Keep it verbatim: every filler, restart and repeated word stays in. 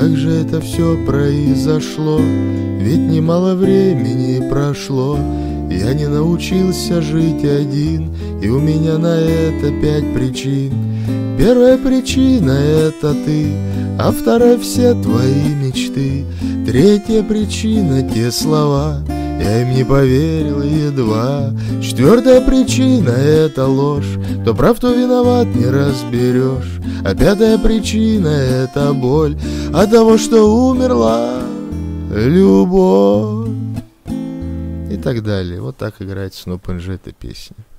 как же это все произошло? Ведь немало времени прошло. Я не научился жить один, и у меня на это пять причин. Первая причина — это ты, а вторая — все твои мечты. Третья причина — те слова, я им не поверил едва. Четвертая причина — это ложь, кто прав, то виноват, не разберешь. А пятая причина — это боль от того, что умерла любовь. И так далее. Вот так играет Снуп Инж эта песня.